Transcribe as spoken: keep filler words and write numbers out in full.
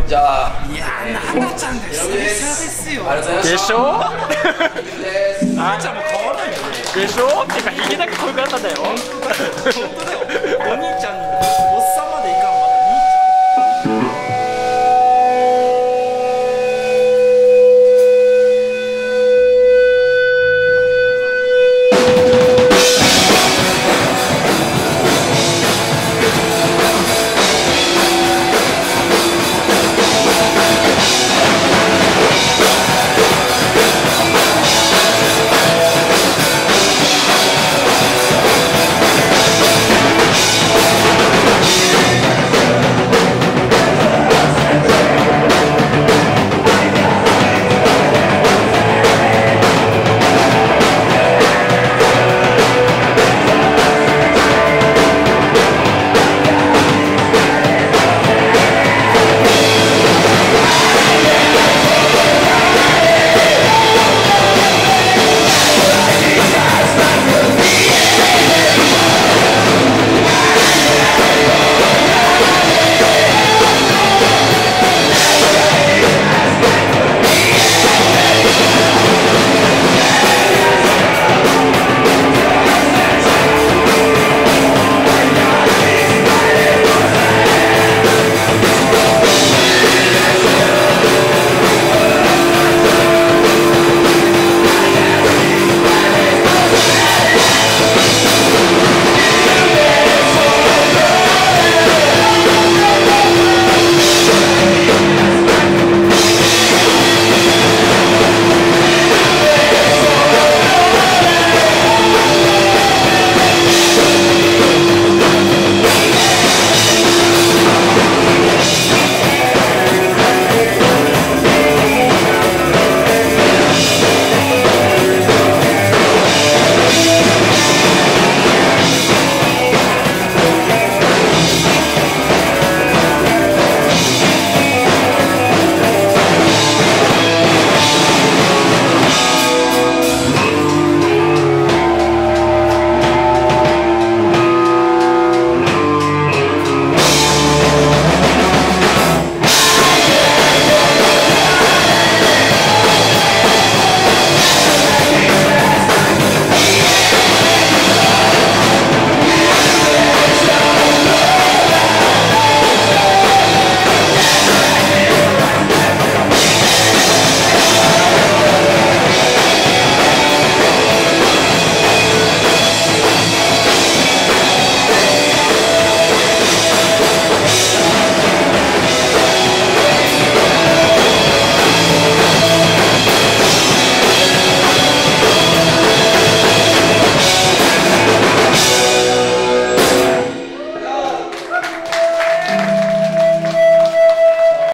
じゃあ、 いやー、ななちゃんが久々ですよ。 でしょ。 ななちゃんも変わらないよね。 でしょ。っていうか、ひげだけ濃くなったんだよ。 本当だよ。お兄ちゃん、おっさんまでいかんまで。